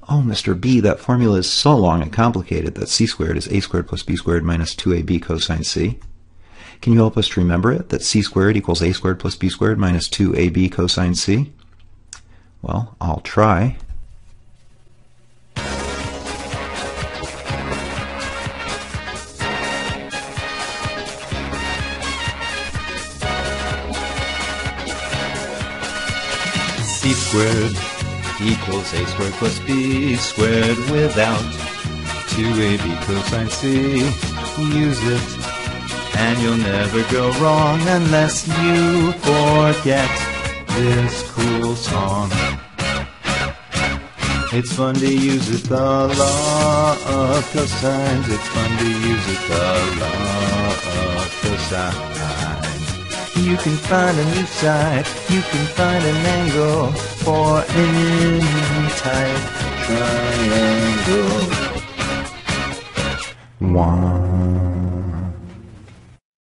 Oh, Mr. B, that formula is so long and complicated that c squared is a squared plus b squared minus 2ab cosine c. Can you help us to remember it, that c squared equals a squared plus b squared minus 2ab cosine c? Well, I'll try. C squared equals a squared plus b squared without 2ab cosine c. Use it and you'll never go wrong unless you forget this cool song. It's fun to use it, the law of cosines. It's fun to use it, the law of cosines. You can find a new side, you can find an angle for any type triangle. One.